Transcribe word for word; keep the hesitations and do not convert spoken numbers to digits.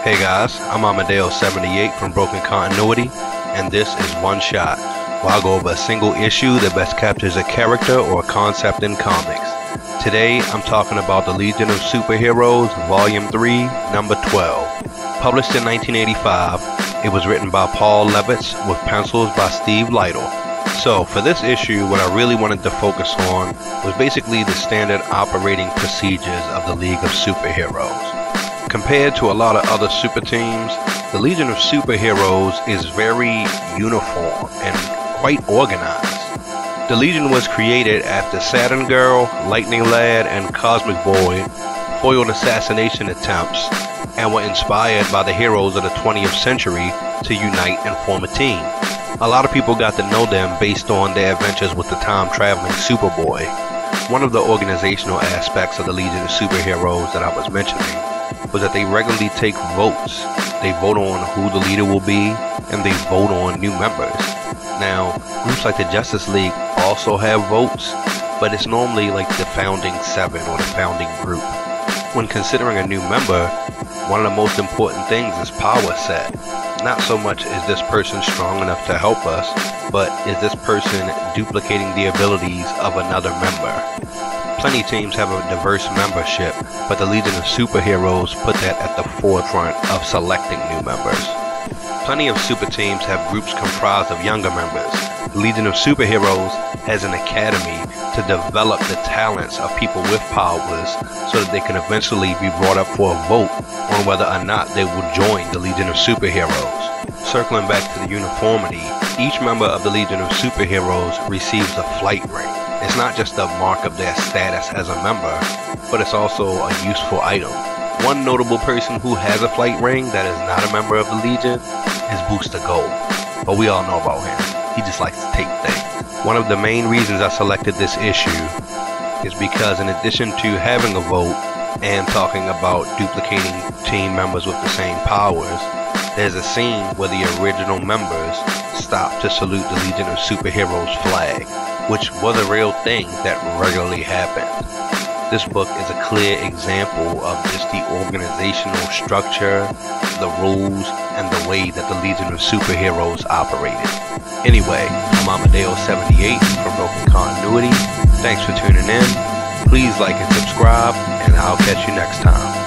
Hey guys, I'm Amadeo seventy-eight from Broken Continuity, and this is One Shot, where I'll go over a single issue that best captures a character or concept in comics. Today, I'm talking about the Legion of Superheroes, Volume three, Number twelve. Published in nineteen eighty-five, it was written by Paul Levitz with pencils by Steve Lightle. So, for this issue, what I really wanted to focus on was basically the standard operating procedures of the League of Superheroes. Compared to a lot of other super teams, the Legion of Superheroes is very uniform and quite organized. The Legion was created after Saturn Girl, Lightning Lad, and Cosmic Boy foiled assassination attempts and were inspired by the heroes of the twentieth century to unite and form a team. A lot of people got to know them based on their adventures with the time-traveling Superboy. One of the organizational aspects of the Legion of Superheroes that I was mentioning was that they regularly take votes. They vote on who the leader will be, and they vote on new members. Now, groups like the Justice League also have votes, but it's normally like the founding seven or the founding group. When considering a new member, one of the most important things is power set. Not so much is this person strong enough to help us, but is this person duplicating the abilities of another member. Plenty teams have a diverse membership, but the Legion of Superheroes put that at the forefront of selecting new members. Plenty of super teams have groups comprised of younger members. The Legion of Superheroes has an academy to develop the talents of people with powers so that they can eventually be brought up for a vote on whether or not they will join the Legion of Superheroes. Circling back to the uniformity, each member of the Legion of Superheroes receives a flight ring. It's not just a mark of their status as a member, but it's also a useful item. One notable person who has a flight ring that is not a member of the Legion is Booster Gold, but we all know about him. He just likes to take things. One of the main reasons I selected this issue is because in addition to having a vote and talking about duplicating team members with the same powers, there's a scene where the original members stop to salute the Legion of Superheroes flag, which was a real thing that regularly happened. This book is a clear example of just the organizational structure, the rules, and the way that the Legion of Superheroes operated. Anyway, I'm Amadeo seventy-eight from Broken Continuity. Thanks for tuning in. Please like and subscribe, and I'll catch you next time.